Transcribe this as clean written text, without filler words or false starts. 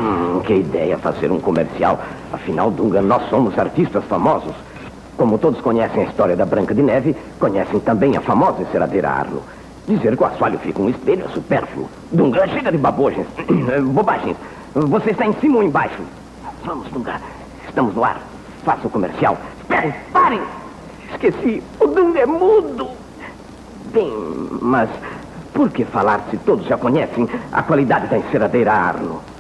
Que ideia fazer um comercial. Afinal, Dunga, nós somos artistas famosos. Como todos conhecem a história da Branca de Neve, conhecem também a famosa enceradeira Arlo. Dizer que o assoalho fica um espelho é supérfluo. Dunga, chega de babogens. Bobagens. Você está em cima ou embaixo? Vamos, Dunga. Estamos no ar. Faça o comercial. Esperem, parem! Esqueci. O Dunga é mudo. Bem, mas por que falar se todos já conhecem a qualidade da enceradeira Arlo?